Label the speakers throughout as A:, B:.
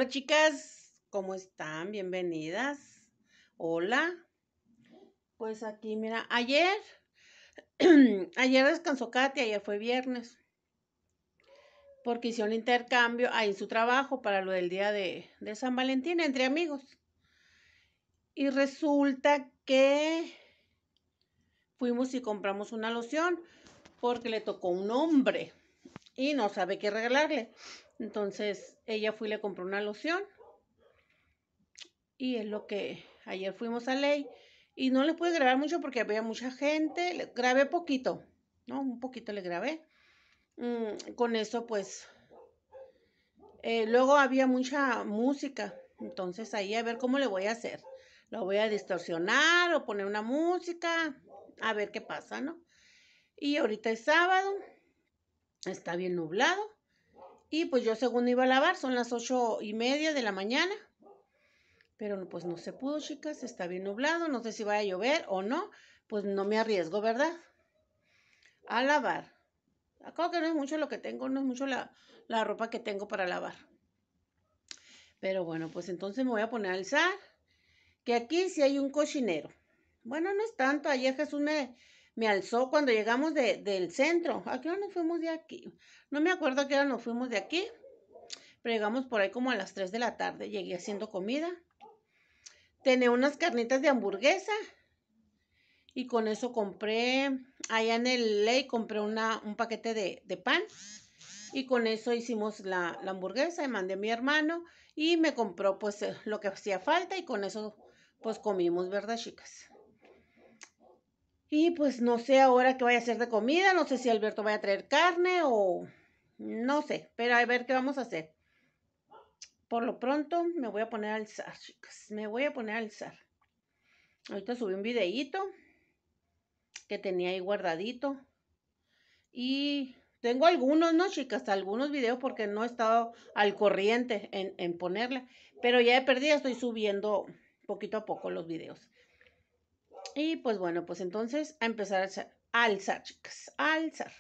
A: Hola chicas, ¿cómo están? Bienvenidas. Hola. Pues aquí, mira, ayer, ayer descansó Katy, ayer fue viernes, porque hicieron intercambio ahí en su trabajo para lo del día de San Valentín entre amigos. Y resulta que fuimos y compramos una loción porque le tocó un hombre y no sabe qué regalarle. Entonces ella fue y le compró una loción. Y es lo que ayer fuimos a Ley y no les pude grabar mucho porque había mucha gente. Grabé poquito, ¿no? Un poquito le grabé. Con eso, pues, luego había mucha música. Entonces ahí a ver cómo le voy a hacer. Lo voy a distorsionar o poner una música. A ver qué pasa, ¿no? Y ahorita es sábado. Está bien nublado. Y pues yo según iba a lavar, son las 8:30 de la mañana. Pero pues no se pudo, chicas, está bien nublado, no sé si va a llover o no, pues no me arriesgo, ¿verdad? A lavar. Acabo que no es mucho lo que tengo, no es mucho la ropa que tengo para lavar. Pero bueno, pues entonces me voy a poner a alzar, que aquí sí hay un cochinero. Bueno, no es tanto, ayer Jesús me alzó cuando llegamos del centro. ¿A qué hora nos fuimos de aquí? No me acuerdo a qué hora nos fuimos de aquí, pero llegamos por ahí como a las 3 de la tarde, llegué haciendo comida. Tenía unas carnitas de hamburguesa. Y con eso compré, allá en el Ley, compré un paquete de pan. Y con eso hicimos la hamburguesa y mandé a mi hermano. Y me compró pues lo que hacía falta y con eso pues comimos, ¿verdad, chicas? Y pues no sé ahora qué vaya a hacer de comida. No sé si Alberto vaya a traer carne o no sé. Pero a ver qué vamos a hacer. Por lo pronto me voy a poner a alzar, chicas. Me voy a poner a alzar. Ahorita subí un videíto que tenía ahí guardadito. Y tengo algunos, ¿no, chicas? Algunos videos porque no he estado al corriente en ponerla. Pero ya de perdida estoy subiendo poquito a poco los videos. Y pues bueno, pues entonces a empezar a alzar, chicas. A alzar.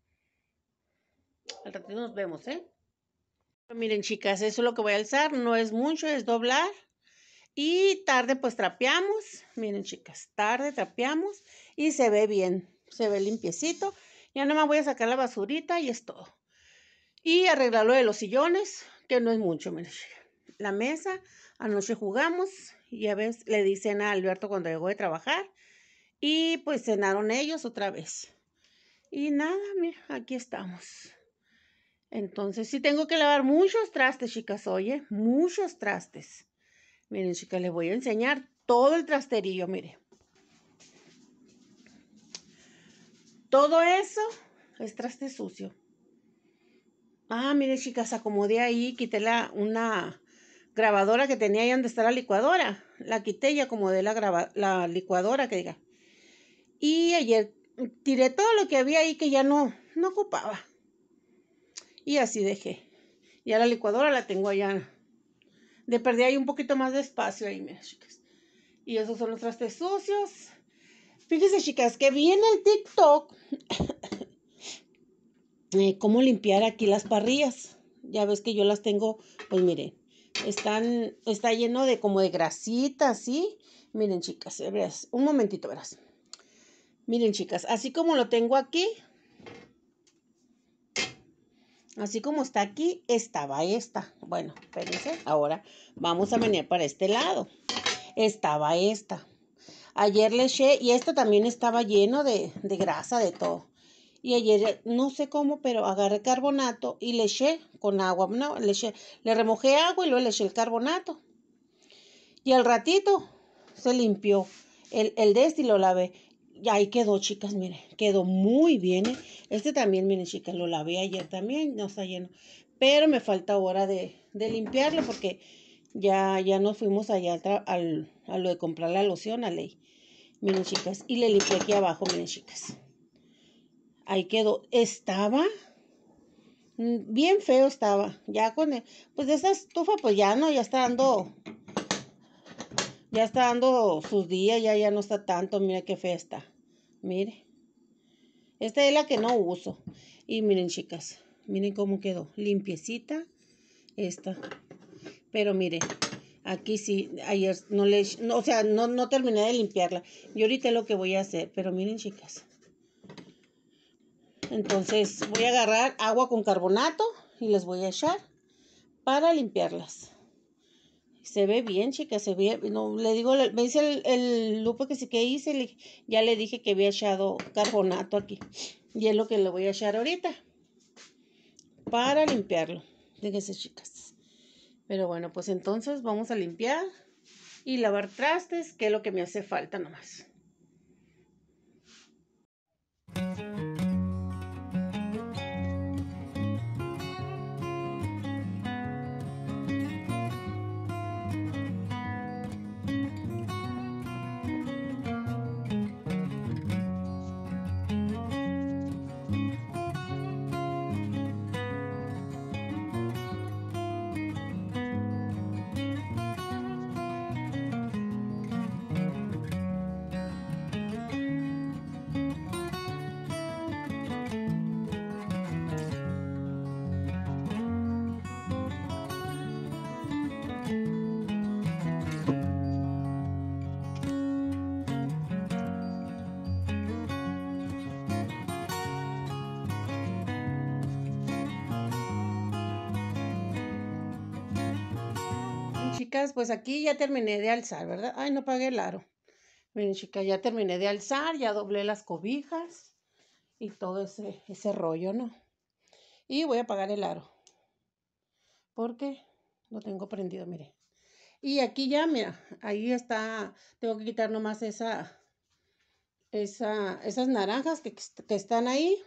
A: Al ratito nos vemos, ¿eh? Miren, chicas, eso es lo que voy a alzar. No es mucho, es doblar. Y tarde pues trapeamos. Miren, chicas, tarde trapeamos. Y se ve bien. Se ve limpiecito. Ya nomás voy a sacar la basurita y es todo. Y arreglar lo de los sillones, que no es mucho, miren. La mesa, anoche jugamos, y ya ves, le dicen a Alberto cuando llegó de trabajar, y pues cenaron ellos otra vez. Y nada, mira, aquí estamos. Entonces sí tengo que lavar muchos trastes, chicas, oye, muchos trastes. Miren, chicas, les voy a enseñar todo el trasterillo, mire. Todo eso es traste sucio. Ah, mire, chicas, acomodé ahí, quité una grabadora que tenía ahí donde está la licuadora. La quité y acomodé la licuadora, que diga. Y ayer tiré todo lo que había ahí que ya no ocupaba. Y así dejé. Ya la licuadora la tengo allá. De perdí ahí un poquito más de espacio ahí, mira, chicas. Y esos son los trastes sucios. Fíjense, chicas, que vi en el TikTok cómo limpiar aquí las parrillas. Ya ves que yo las tengo, pues miren, está lleno de como de grasita, ¿sí? Miren, chicas, verás, un momentito, verás. Miren, chicas, así como lo tengo aquí, así como está aquí, estaba esta. Bueno, espérense, ahora vamos a venir para este lado. Estaba esta. Ayer le eché, y esto también estaba lleno de grasa, de todo. Y ayer, no sé cómo, pero agarré carbonato y le eché con agua. No, le remojé agua y luego le eché el carbonato. Y al ratito se limpió el de este y lo lavé. Y ahí quedó, chicas, miren, quedó muy bien, ¿eh? Este también, miren, chicas, lo lavé ayer también, no está lleno. Pero me falta hora de limpiarlo porque ya nos fuimos allá a lo de comprar la loción a Ley. Miren, chicas, y le limpié aquí abajo, miren, chicas. Ahí quedó. Estaba bien feo, estaba. Ya pues de esa estufa, pues ya no, ya está dando sus días, ya no está tanto. Mira qué fea está. Mire. Esta es la que no uso. Y miren, chicas, miren cómo quedó. Limpiecita. Esta. Pero mire, aquí sí, ayer o sea, no terminé de limpiarla. Y ahorita es lo que voy a hacer, pero miren, chicas. Entonces voy a agarrar agua con carbonato y les voy a echar para limpiarlas. Se ve bien, chicas, se ve, no, le digo, me dice el Lupe que sí que hice, ya le dije que había echado carbonato aquí. Y es lo que le voy a echar ahorita para limpiarlo. Fíjense, chicas. Pero bueno, pues entonces vamos a limpiar y lavar trastes, que es lo que me hace falta nomás. Chicas, pues aquí ya terminé de alzar, ¿verdad? Ay, no pagué el aro. Miren, chicas, ya terminé de alzar, ya doblé las cobijas y todo ese rollo, ¿no? Y voy a apagar el aro porque lo tengo prendido, mire. Y aquí ya, mira, ahí está, tengo que quitar nomás esas naranjas que están ahí.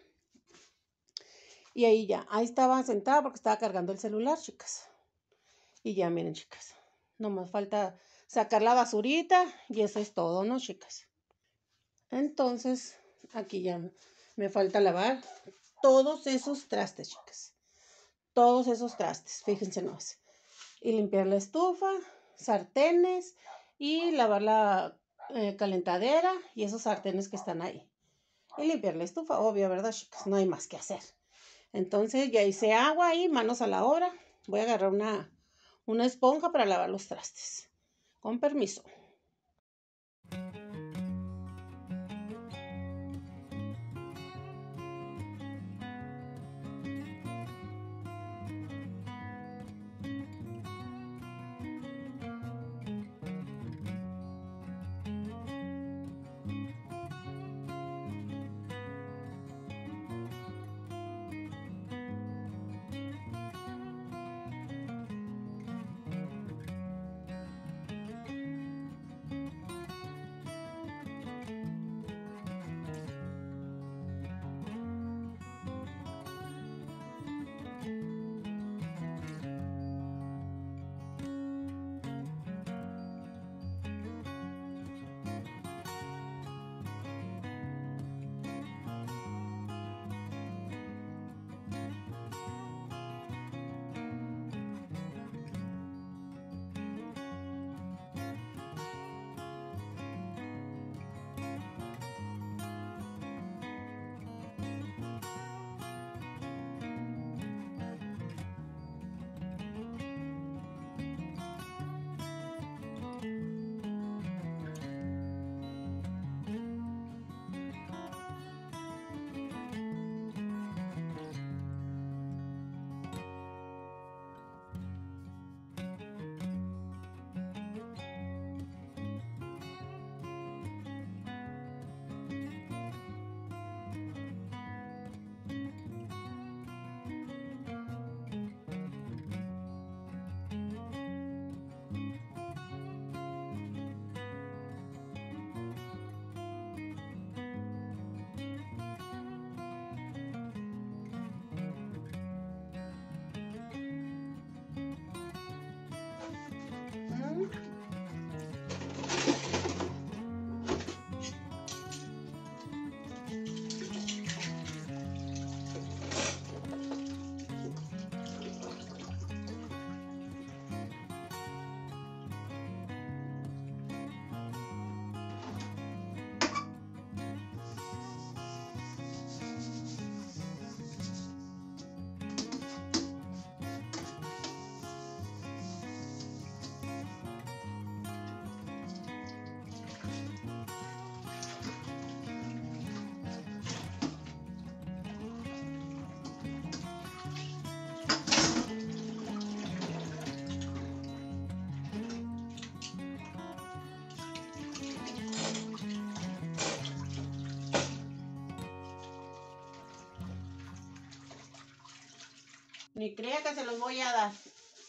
A: Y ahí ya, ahí estaba sentada porque estaba cargando el celular, chicas. Y ya, miren, chicas, nomás falta sacar la basurita y eso es todo, ¿no, chicas? Entonces, aquí ya me falta lavar todos esos trastes, chicas. Todos esos trastes, fíjense nomás. Y limpiar la estufa, sartenes y lavar la calentadera y esos sartenes que están ahí. Y limpiar la estufa, obvio, ¿verdad, chicas? No hay más que hacer. Entonces ya hice agua ahí, manos a la obra. Voy a agarrar una esponja para lavar los trastes. Con permiso. Ni crea que se los voy a dar.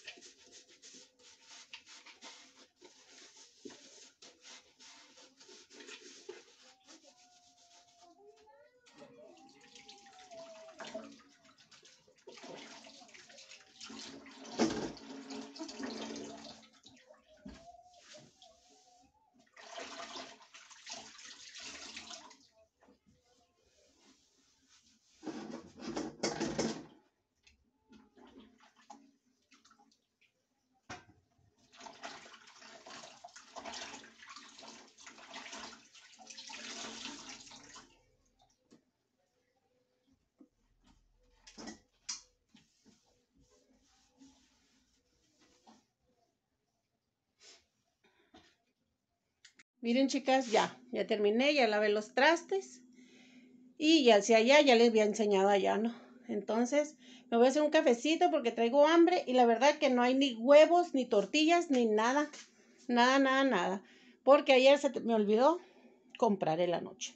A: Miren, chicas, ya terminé, ya lavé los trastes y ya hacia allá, ya les había enseñado allá, ¿no? Entonces, me voy a hacer un cafecito porque traigo hambre y la verdad que no hay ni huevos, ni tortillas, ni nada, nada, porque ayer me olvidó comprar en la noche.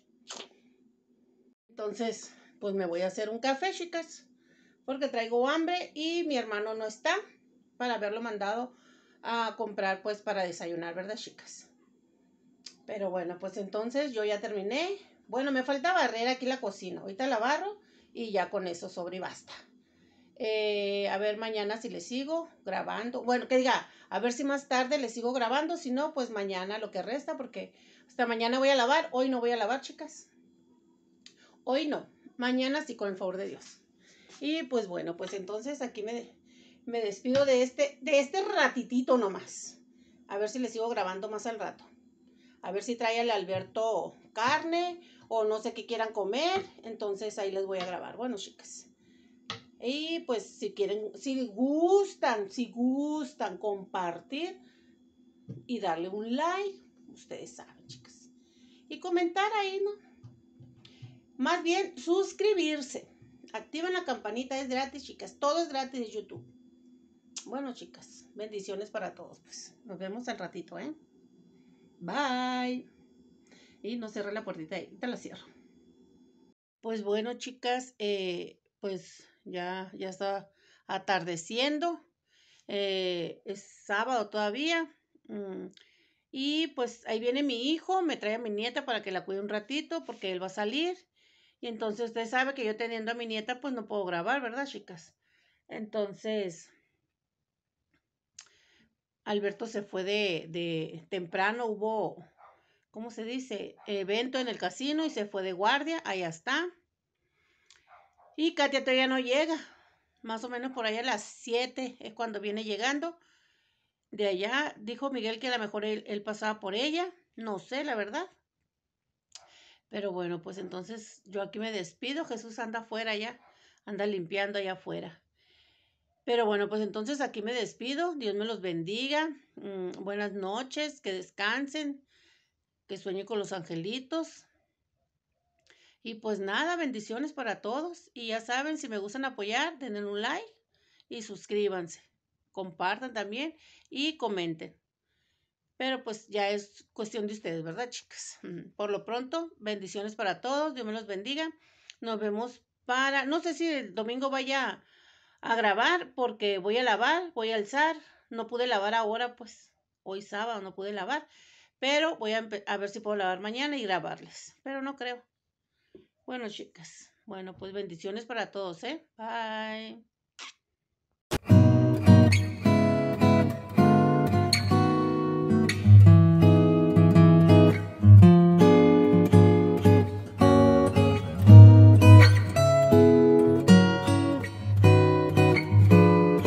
A: Entonces, pues me voy a hacer un café, chicas, porque traigo hambre y mi hermano no está para haberlo mandado a comprar, pues, para desayunar, ¿verdad, chicas? Pero bueno, pues entonces yo ya terminé. Bueno, me falta barrer aquí la cocina. Ahorita la barro y ya con eso sobre y basta. A ver mañana si le sigo grabando. Bueno, que diga, a ver si más tarde le sigo grabando. Si no, pues mañana lo que resta, porque hasta mañana voy a lavar. Hoy no voy a lavar, chicas. Hoy no. Mañana sí, con el favor de Dios. Y pues bueno, pues entonces aquí me despido de este ratitito nomás. A ver si le sigo grabando más al rato. A ver si trae al Alberto carne o no sé qué quieran comer. Entonces ahí les voy a grabar. Bueno, chicas. Y pues si quieren, si gustan compartir y darle un like, ustedes saben, chicas. Y comentar ahí, ¿no? Más bien suscribirse. Activen la campanita, es gratis, chicas. Todo es gratis de YouTube. Bueno, chicas, bendiciones para todos. Pues nos vemos al ratito, ¿eh? Bye. Y no cerré la puertita ahí, te la cierro. Pues bueno, chicas, pues ya está atardeciendo. Es sábado todavía. Y pues ahí viene mi hijo, me trae a mi nieta para que la cuide un ratito porque él va a salir. Y entonces usted sabe que yo teniendo a mi nieta pues no puedo grabar, ¿verdad, chicas? Entonces, Alberto se fue de temprano, hubo, ¿cómo se dice? Evento en el casino y se fue de guardia, allá está. Y Katia todavía no llega, más o menos por ahí a las 7 es cuando viene llegando. De allá dijo Miguel que a lo mejor él pasaba por ella, no sé, la verdad. Pero bueno, pues entonces yo aquí me despido, Jesús anda afuera ya, anda limpiando allá afuera. Pero bueno, pues entonces aquí me despido, Dios me los bendiga, buenas noches, que descansen, que sueñen con los angelitos. Y pues nada, bendiciones para todos. Y ya saben, si me gustan apoyar, denle un like y suscríbanse. Compartan también y comenten. Pero pues ya es cuestión de ustedes, ¿verdad, chicas? Por lo pronto, bendiciones para todos. Dios me los bendiga. Nos vemos no sé si el domingo vaya a grabar porque voy a lavar, voy a alzar. No pude lavar ahora, pues hoy sábado no pude lavar. Pero voy a ver si puedo lavar mañana y grabarles. Pero no creo. Bueno, chicas. Bueno, pues bendiciones para todos, ¿eh? Bye.